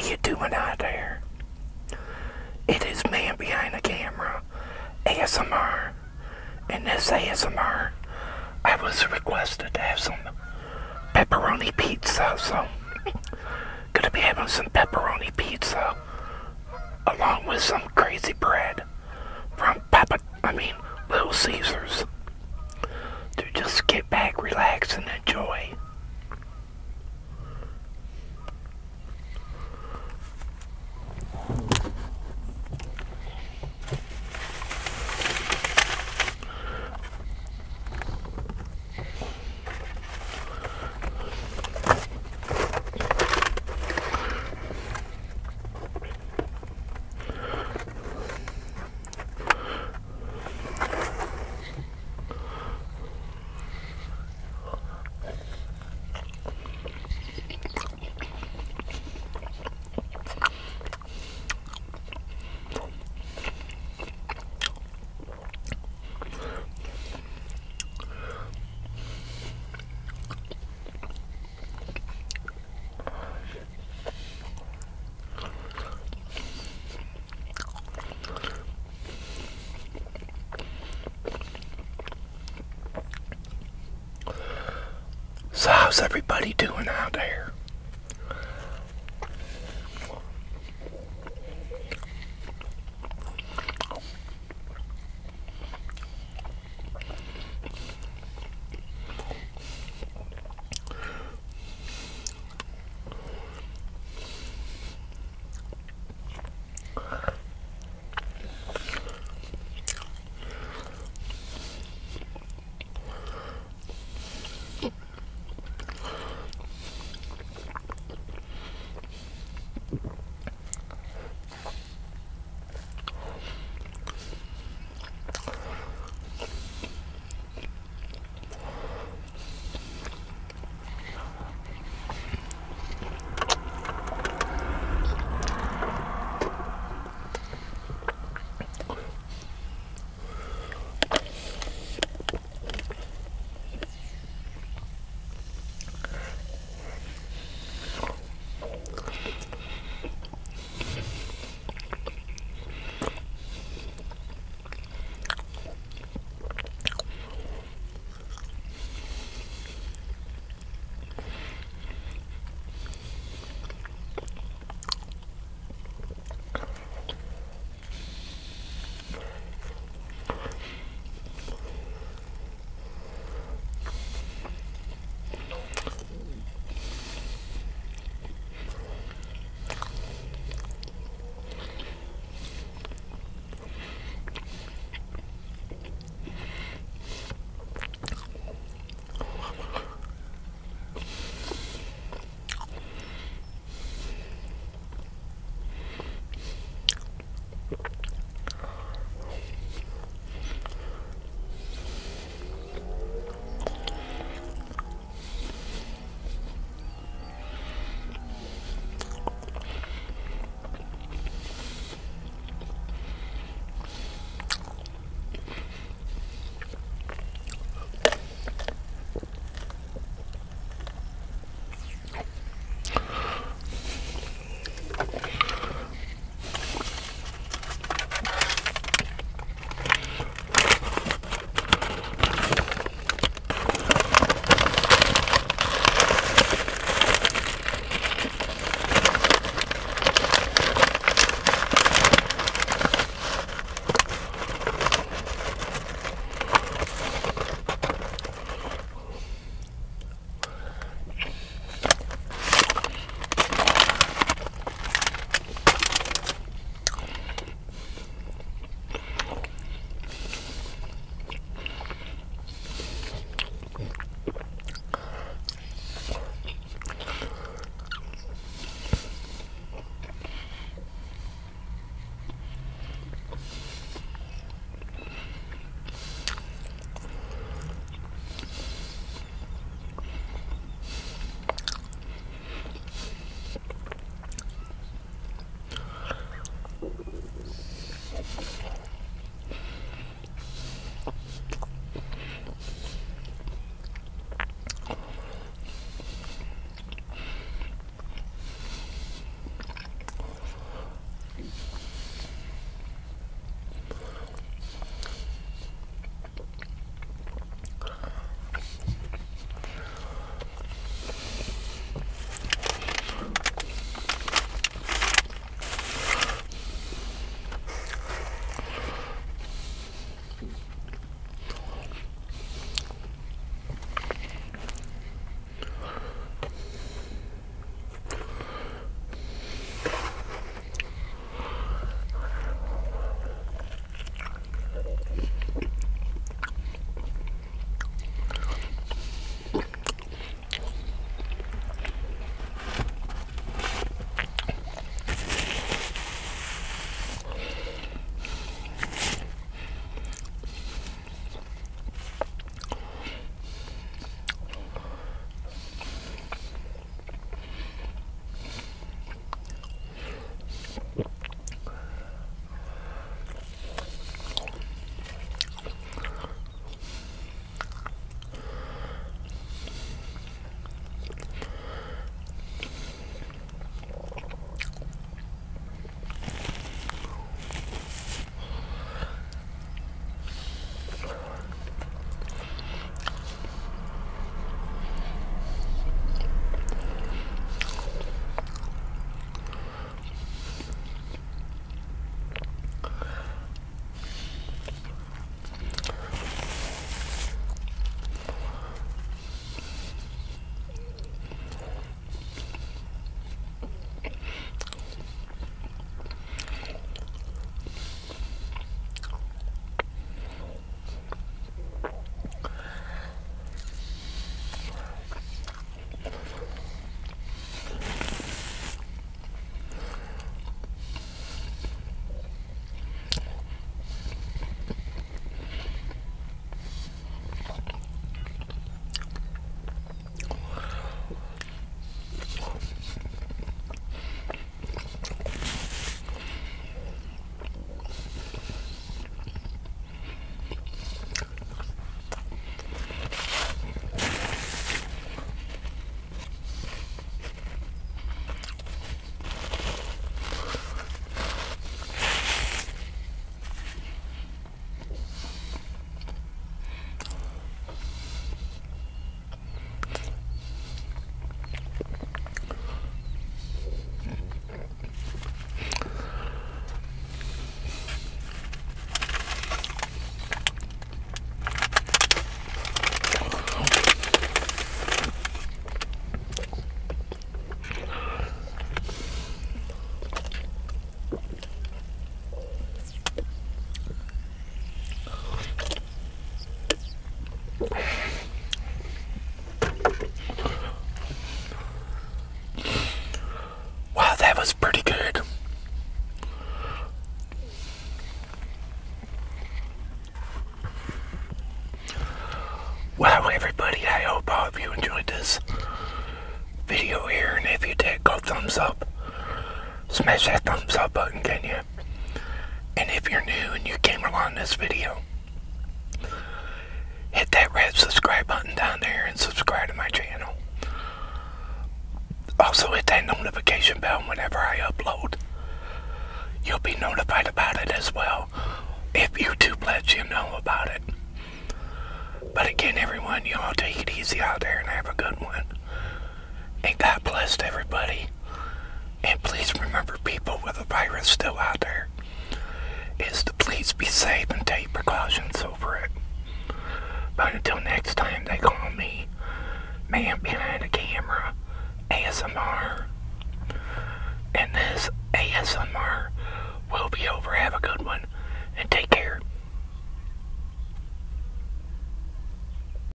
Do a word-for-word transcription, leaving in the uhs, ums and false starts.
you doing out there? It is Man Behind the Camera, A S M R. In this A S M R, I was requested to have some pepperoni pizza, so gonna be having some pepperoni pizza along with some crazy bread from Papa, I mean, Little Caesars. To just get back, relax, and enjoy. So how's everybody doing out there? go thumbs up. Smash that thumbs up button, can you? And if you're new and you came along this video, hit that red subscribe button down there and subscribe to my channel. Also hit that notification bell whenever I upload. You'll be notified about it as well if YouTube lets you know about it. But again, everyone, you all take it easy out there and have a good one. And God bless everybody. And please remember, people, with the virus still out there, is to please be safe and take precautions over it. But until next time, they call me Man Behind the Camera A S M R. And this A S M R will be over. Have a good one and take